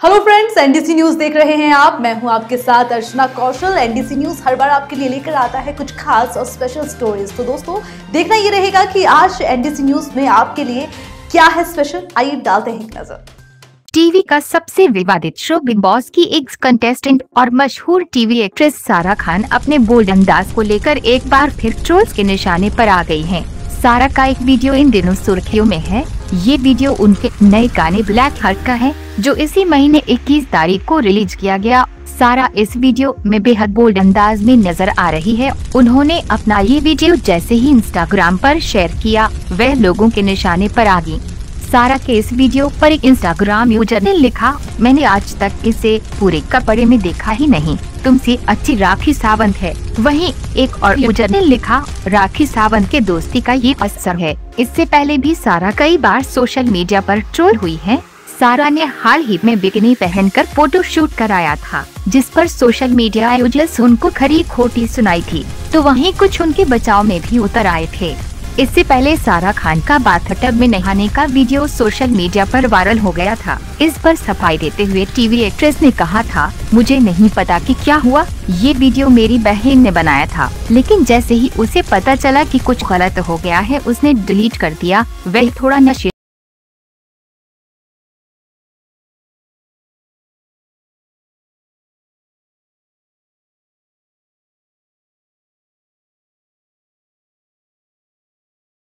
Hello friends, NDC news देख रहे हैं आप। मैं हूं आपके साथ अर्चना कौशल। एनडीसी न्यूज हर बार आपके लिए लेकर आता है कुछ खास और स्पेशल स्टोरीज। तो दोस्तों, देखना ये रहेगा कि आज एनडीसी न्यूज में आपके लिए क्या है स्पेशल। आइए डालते हैं एक नजर। टीवी का सबसे विवादित शो बिग बॉस की एक्स कंटेस्टेंट और मशहूर टीवी एक्ट्रेस सारा खान अपने बोल्ड अंदाज को लेकर एक बार फिर ट्रोल्स के निशाने पर आ गई हैं। सारा का एक वीडियो इन दिनों सुर्खियों में है। ये वीडियो उनके नए गाने ब्लैक हार्ट का है, जो इसी महीने 21 तारीख को रिलीज किया गया। सारा इस वीडियो में बेहद बोल्ड अंदाज में नजर आ रही है। उन्होंने अपना ये वीडियो जैसे ही इंस्टाग्राम पर शेयर किया, वह लोगों के निशाने पर आ गई। सारा के इस वीडियो पर एक इंस्टाग्राम यूजर ने लिखा, मैंने आज तक इसे पूरे कपड़े में देखा ही नहीं, तुमसे अच्छी राखी सावंत है। वहीं एक और यूजर ने लिखा, राखी सावंत के दोस्ती का ये असर है। इससे पहले भी सारा कई बार सोशल मीडिया पर ट्रोल हुई है। सारा ने हाल ही में बिकिनी पहनकर फोटो शूट कराया था, जिस पर सोशल मीडिया यूजर्स उनको खरी खोटी सुनाई थी, तो वहीं कुछ उनके बचाव में भी उतर आए थे। इससे पहले सारा खान का बाथटब में नहाने का वीडियो सोशल मीडिया पर वायरल हो गया था। इस पर सफाई देते हुए टीवी एक्ट्रेस ने कहा था, मुझे नहीं पता कि क्या हुआ, ये वीडियो मेरी बहन ने बनाया था, लेकिन जैसे ही उसे पता चला कि कुछ गलत हो गया है, उसने डिलीट कर दिया। वह थोड़ा नशे